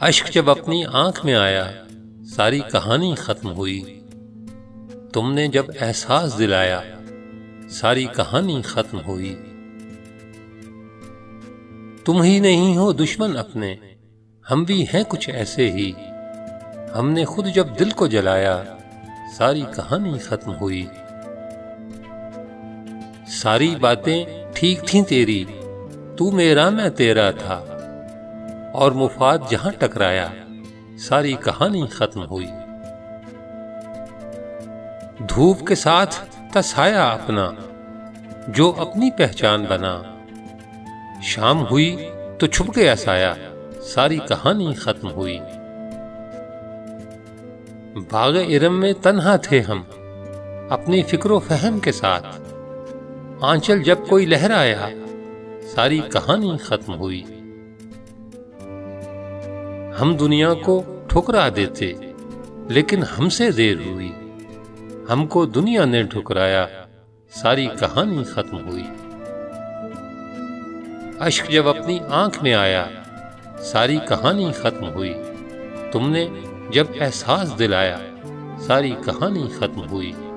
अश्क जब अपनी आंख में आया, सारी कहानी खत्म हुई। तुमने जब एहसास दिलाया, सारी कहानी खत्म हुई। तुम ही नहीं हो दुश्मन अपने, हम भी हैं कुछ ऐसे ही। हमने खुद जब दिल को जलाया, सारी कहानी खत्म हुई। सारी बातें ठीक थीं तेरी, तू मेरा मैं तेरा था, और मुफाद जहां टकराया, सारी कहानी खत्म हुई। धूप के साथ तसाया अपना, जो अपनी पहचान बना। शाम हुई तो छुप गया साया, सारी कहानी खत्म हुई। बाग़े इरम में तन्हा थे हम, अपनी फिक्रो फहम के साथ। आंचल जब कोई लहराया, सारी कहानी खत्म हुई। हम दुनिया को ठुकरा देते, लेकिन हमसे देर हुई। हमको दुनिया ने ठुकराया, सारी कहानी खत्म हुई। अश्क जब अपनी आंख में आया, सारी कहानी खत्म हुई। तुमने जब एहसास दिलाया, सारी कहानी खत्म हुई।